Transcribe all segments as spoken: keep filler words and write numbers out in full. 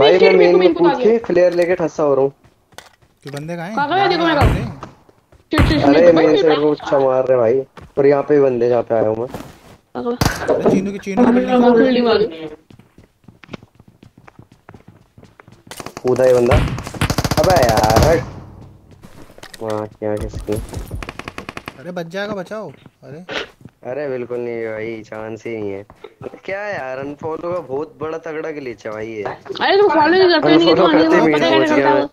भाई मैं मेन में कूद के फ्लेयर लेके ठस्सा हो रहा हूँ। कि बंदे कहाँ हैं? कहाँ गया देखो मेरा। अरे मेन से मेरे को अच्छा मार रहे भाई। और यहाँ पे बंदे जहाँ पे आया हूँ मैं। अरे चीनू की चीनू की बिल्डिंग कूदा है बंदा। अबे यार हट। वहाँ क्या किसकी? अरे बच जाएगा, बचाओ। अरे अरे बिल्कुल नहीं भाई, चांस ही नहीं है। क्या यार, अनफॉलो का बहुत बड़ा तगड़ा ग्लिच है भाई ये। अरे तुम फॉलो नहीं करते नहीं तो करते पता मीट कैसे पहुंच गया चलता मैं। है।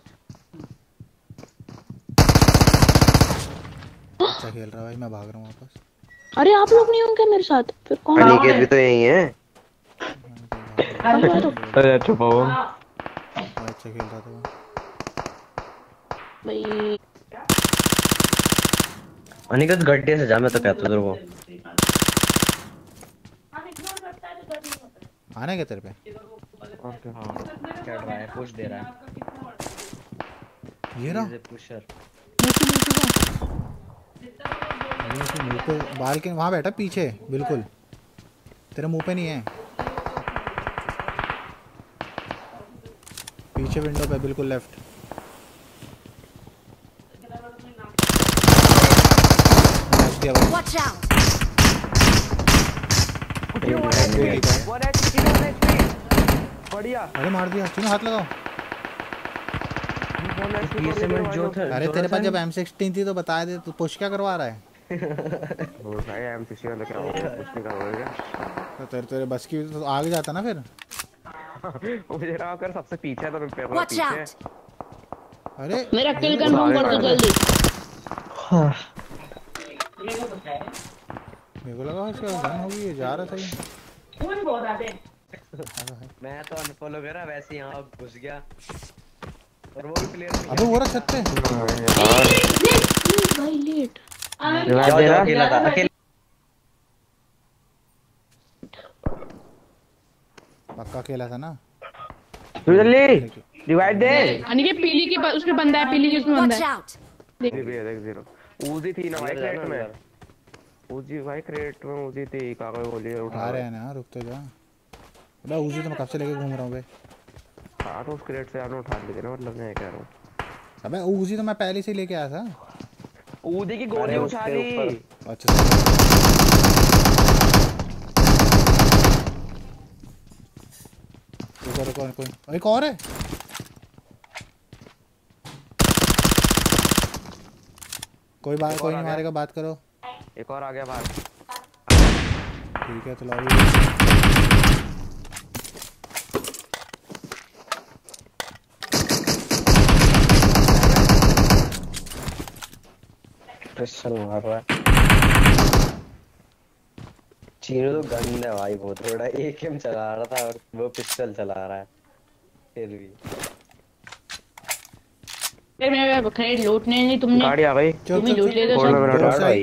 अच्छा खेल रहा भाई, मैं भाग रहा हूँ वापस। अरे आप लोग नहीं होंगे मेरे साथ, फिर कौन? अनिकेत भी तो यही है। अरे चुप हो अच्छा खेल रहा था भाई। अनिकेत गड्ढे से जा, मैं तो कहता तेरे को। आना क्या तेरे पे? ओके हाँ चढ़ रहा है, पुश दे रहा है। ये रहा पुशर। मुंह पे बाल के वहाँ बैठा पीछे, बिल्कुल तेरे मुंह पे नहीं है, पीछे विंडो पे बिल्कुल लेफ्ट। बढ़िया। अरे मार दिया, चीनू हाथ लगाओ। अरे तेरे पास जब एम सिक्सटीन थी तो बता दे, तू पुश क्या करवा रहा है? वो भाई एम सिक्सटीन वाला क्या होगा, कुछ नहीं करवाएगा। तो तेरे तेरे बस की तो आगे जाता ना फिर। मुझे रहा कर सबसे पीछे तो मैं पैर पीछे। अरे मेरा किल कंफर्म कर दो जल्दी। मेरे को लगा इसका गन होगी, ये जा रहा सही। कौन बोल रहा है? मैं तो अनफॉलो करा, वैसे यहाँ घुस गया और वो भी प्लेयर। अबे वो रहा छत पे। भाई लेट। जाओ जाओ, अकेला था अकेला। पक्का अकेला था ना। तू जल्दी डिवाइड दे। अनिकेत पीली की उसमें बंदा है, पीली की उसमें बंदा है। देख देख जीरो उजी थी ना भाई क्रेट में। उजी भाई क्रेट में उजी थी, कागज गोली उठा रहे हैं ना, रुक तो जा। अबे उजी तो मैं कब से लेके घूम रहा हूँ बे। हां तो उस क्रेट से आपने उठा लिए ना, मतलब मैं कह रहा हूं। अबे उजी तो मैं पहले से लेके आया था। उजी की गोली उठा ली। अच्छा रुको रुको कोई एक और है। कोई बात कोई नहीं मारेगा, बात करो। एक और आ गया बाहर। ठीक है चलो अभी पिस्टल मार रहा है। चीनू तो गंद है भाई बहुत, थोड़ा एक एम चला रहा था और वो पिस्टल चला रहा है फिर भी। फिर मेरे बकरे लूटने नहीं तुमने। गाड़ी आ गई, तुम ही लूट लेते सब भाई।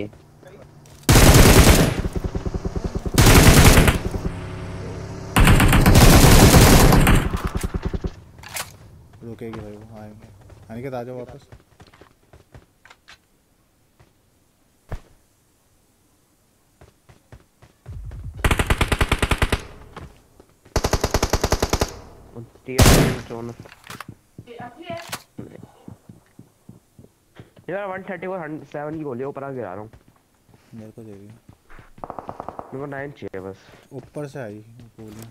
रुकेगी भाई, वो आएंगे। अनिकेत आ जाओ वापस। यार वन थर्टी को सेवन की गोली ऊपर आ गिरा रहा हूँ। मेरे को दे दिया। मेरे को नाइन चाहिए बस। ऊपर से आई गोली।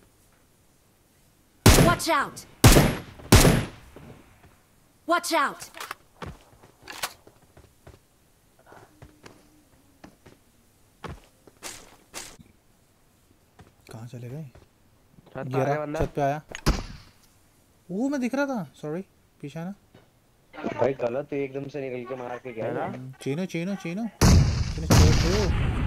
Watch out! Watch out! कहाँ चले गए? छत पे आया बंदा। छत पे आया। वो मैं दिख रहा था, सॉरी पीछे ना। भाई गलत एकदम से निकल के मार के गया ना। चीनो चीनो चीनो चीनो चीनो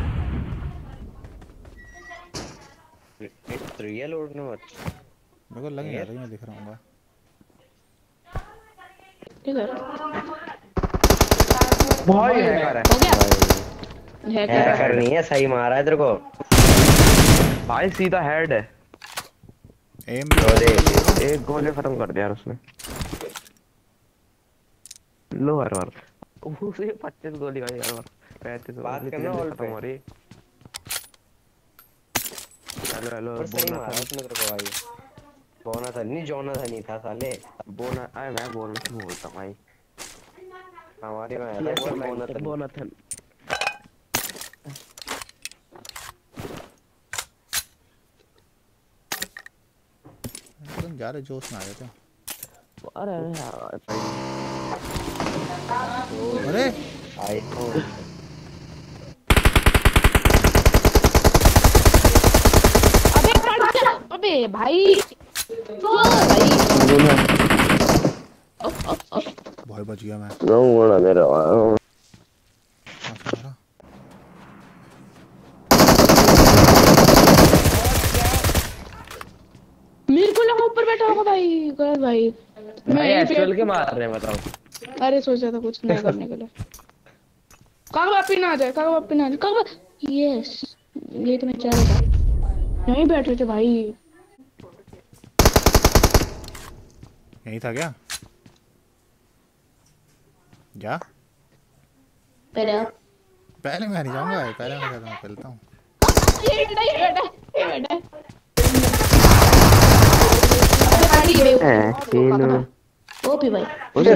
इट्स रियल और नॉट। मेरे को लग नहीं रहा मैं दिख रहा हूँ। किधर? भाई हैकर है। हो गया? हैकर नहीं है, सही मारा है तेरे को भाई, सीधा हेड है। एम एक गोली खत्म कर दिया यार उसने। लो हर बार उसे पच्चीस गोली का यार, पैंतीस बात करना ऑल पे। हेलो हेलो सही मारा उसने तेरे को भाई। बोना था नहीं, जोना था नहीं था साले। बोना आए मैं बोना से बोलता हूँ भाई। हमारे में आया था बोना था। बोना था। तुम जा रहे जोश में आ जाते। अरे यार अरे आई तो अबे कट जा। अबे भाई भाई भाई बच गया मैं। गाँव वाला मेरा मेरे को लगा ऊपर बैठा होगा भाई। गलत भाई। मैं एक्चुअल के मार रहे हैं बताओ। अरे सोचा था कुछ नहीं करने के लिए। काका वापी ना आ जाए, काका वापी ना आ जाए, काका। यस ये तो मैं चाह रहा था। नहीं बैठ रहे थे भाई। यही था क्या? जा पहले आप पहले मैं नहीं जाऊंगा, पहले मैं कहता हूँ खेलता हूँ। ये बेटा ये बेटा ये बेटा ओपी भाई उधर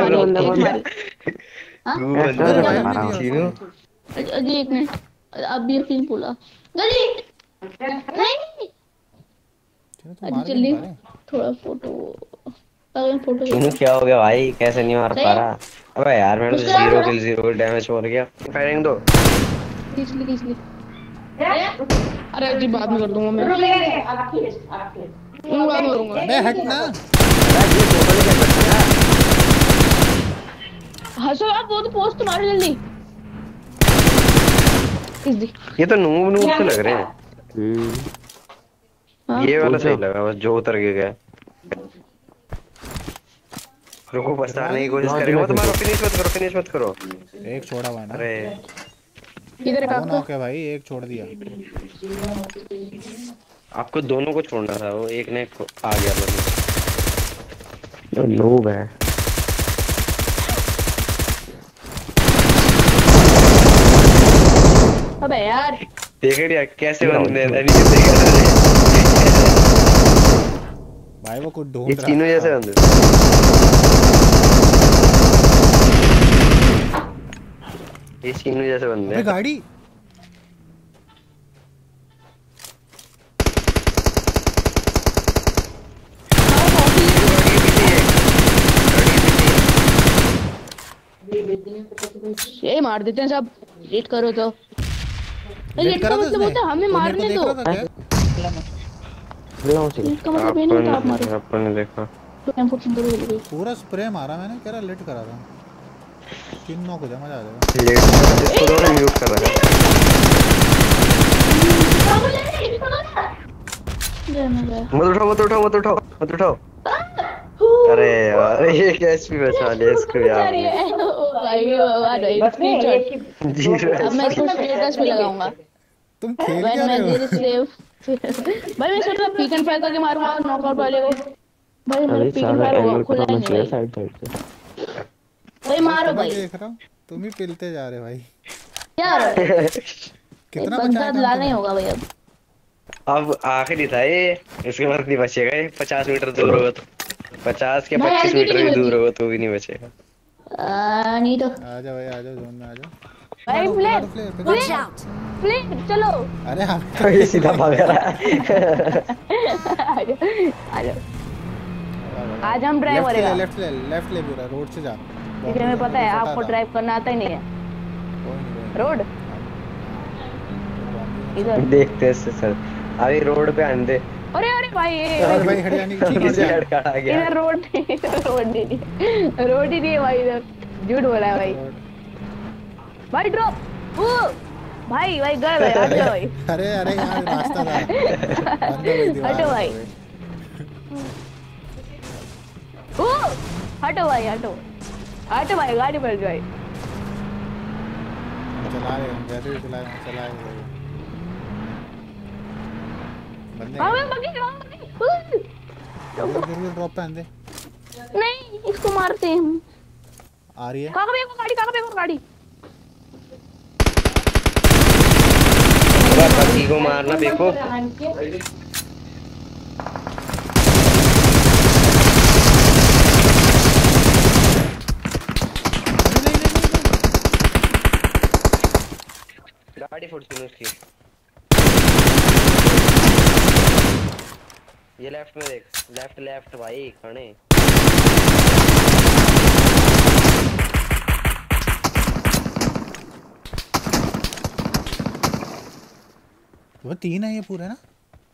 अजी एक मिनट अब भी यकीन बोला गली नहीं अजी जल्दी थोड़ा फोटो अगर फोटो क्यों क्या हो गया भाई? कैसे नहीं मार पा रहा? अबे यार मैंने तो जीरो किल जीरो डैमेज हो गया। फायरिंग दो खींच ली खींच ली। अरे अजी बाद में कर दूंगा मैं। मैं बाद में करूंगा। अबे हट ना। हंसो आप वो तो पोस्ट मारो जल्दी। ये तो नूब नूब से लग रहे हैं। हाँ? ये वाला सही लगा बस जो उतर के गया। रुको बचाने की कोशिश करेंगे। मत मारो, फिनिश मत करो, फिनिश मत करो। एक छोड़ा हुआ है ना। अरे इधर दोनों काका के भाई एक छोड़ दिया। आपको दोनों को छोड़ना था, वो एक ने आ गया बस। नूब है। अबे यार देख रही कैसे बंदे एनिमी देख रहे भाई वो कुछ ये ढूंढ रहा तीनों था। जैसे बंदे। ये तीनों जैसे बंदे अबे हैं। गाड़ी ये मार देते हैं सब। लेट करो तो लेट का करा था मतलब उसने? होता है हमें तो मेरे को मारने देख दो। रहा था क्या? लेट का मतलब ये नहीं होता आप मारो। अपन अपन ने देखा। तो टेम्पो करो जल्दी। पूरा स्प्रे मारा मैंने, कह रहा लेट करा था। तीन नॉक हो जाए मजा आ जाएगा। लेट इसको दोनों म्यूट कर रहा है। मत उठाओ मत उठाओ मत उठाओ मत उठाओ। अरे यार ये कैसे भी बचा लिया इसको यार। जीरो अब मैं इसको स्टेटस पे लगाऊंगा। तुम खेल When क्या मैं रहे हो? तेरे सेव भाई मैं सोच रहा पीक एंड फायर करके मारूंगा नॉकआउट वाले को। भाई मेरा पीक एंड फायर होगा खुला ही नहीं भाई। साइड साइड से भाई मारो मैं भाई देख रहा हूँ तुम ही पिलते जा रहे भाई। यार कितना बंदा बचा है लाना ही होगा भाई अब। अब आखिरी था ये, इसके बाद नहीं बचेगा ये। पचास मीटर दूर होगा तो पचास के भाई, पच्चीस ऐसे भी मीटर नहीं भी दूर बची। होगा तो भी नहीं बचेगा। आ, नहीं तो आ जाओ भाई, आ जाओ जोन में आ जाओ। भाई मारो, प्ले मारो, play, play. Watch out! Play चलो अरे हम ये सीधा भाग रहा है। आ जाओ आ जाओ। आज हम ड्राइव लेफ्ट ले करेगा लेफ्ट ले लेफ्ट ले पूरा रोड से जा। क्योंकि हमें पता है आपको ड्राइव करना आता ही नहीं है। रोड इधर देखते हैं इससे सर। अभी रोड पे आने दे। अरे अरे भाई ये अरे भाई हरियाणा की चीज किसी जा। लड़का आ गया। इधर रोड नहीं इधर रोड नहीं रोड ही नहीं है भाई इधर। झूठ बोला है भाई। भाई ड्रॉप ओ भाई भाई गए भाई हटो भाई। अरे अरे यार रास्ता था। बंदा भाई दीवार हटो भाई। पे। ओ हटो भाई हटो हटो भाई गाड़ी पर भाई। चला रहे हैं जैसे भी चला रहे हैं चला रहे हैं बंदे। हाँ मैं बगी बगी जरूर ड्रॉप पे आंदे नहीं इसको मारते हैं हम। आ रही है। काका बेको गाड़ी काका बेको गाड़ी। पति को मारना देखो। गाड़ी फुट थी उसकी। ये लेफ्ट में देख, लेफ्ट लेफ्ट भाई खड़े। वो तीन है ये पूरे ना।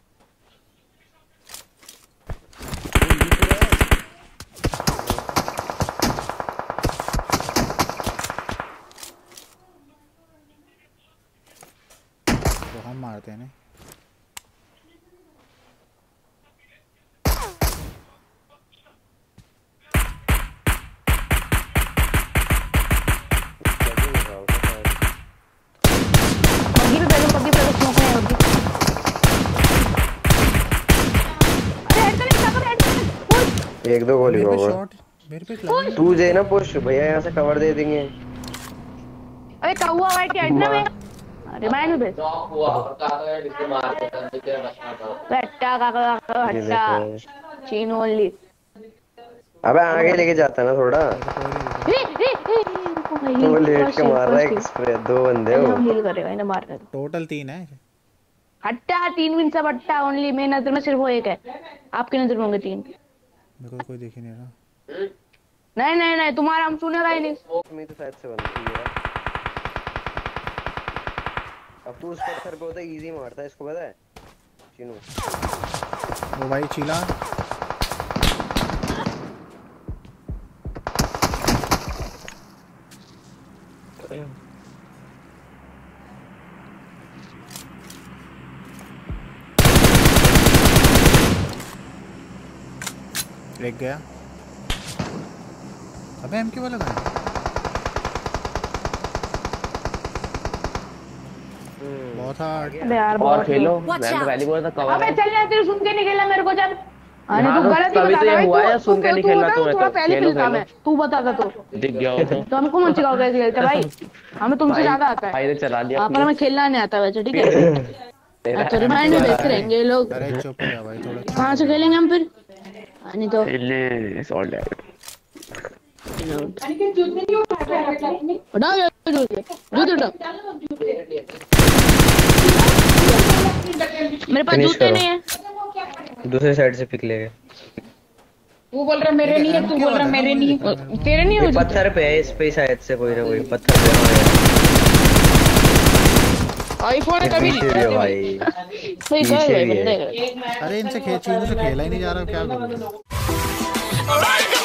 तो हम मारते हैं ना। बग्गी पे पहले बग्गी पे स्मोक में होगी। अरे हेड कर इसका हेड कर। एक दो गोली मेरे पे होगा। शॉट मेरे पे लगा। तू जे ना पुश भैया यहाँ से कवर दे देंगे। अरे कौवा वाइट के हेड ना में। अरे मैं भी नॉक हुआ और काका हेड से मार के तंदे के रखना था। हट्टा काका हट्टा चीन ओनली। अबे आगे लेके जाता ना थोड़ा। ए ए ए तो वो लेट के मार रहा है एक स्प्रे। दो बंदे हो। हम हील करेगा इन्हें मार कर। टोटल तीन है। हट्टा तीन विन सब हट्टा ओनली। मेरी नजर में सिर्फ वो एक है। आपकी नजर में होंगे तीन। मेरे को कोई देख ही नहीं रहा। नहीं नहीं नहीं तुम्हारा हम सुनेगा ही नहीं। में तो शायद से बनती है। अब तू उस पत्थर को तो इजी मारता है, इसको पता है चिनू। वो भाई चीला एक गया। अबे एम क्यू वाला कहाँ है? बहुत हार्ड। अबे यार और बहुत खेलो Watch मैं तो out. पहली बोला था कवर अबे है। चल यार तेरे सुन के निकला मेरे को जब। अरे हाँ, तू गलत ही तभी तो बता ये रहा हुआ है, है। सुन के नहीं खेलना तुम्हें थोड़ा तो। पहले खेलो, खेलता खेलो। मैं। तू बता तो। दिख गया हो तो। तो हमको मन सिखाओ कैसे खेलते भाई। हमें तुमसे भाई- ज्यादा आता है। भाई ने चला लिया हाँ, पर हमें खेलना नहीं आता वैसे ठीक है। अच्छा रिमाइंड में देखते रहेंगे ये लोग। अरे चुप हो जा भाई थोड़ा। कहाँ से खेलेंगे हम फिर? नहीं तो ले सॉल्ट है। हटाओ यार जूते जूते हटाओ। मेरे पास Finish जूते करो। नहीं है। दूसरी साइड से पिक लेके। तू बोल रहा मेरे नहीं है। तू बोल रहा मेरे नहीं है। तेरे नहीं ये है पत्थर पे है, इस पे शायद से कोई ना कोई पत्थर पे है। आईफोन है कभी पीछे भी है भाई। सही पीछे कह भी है। बंदे। अरे इनसे खेल चीजों से खेला ही नहीं जा रहा, क्या करूं?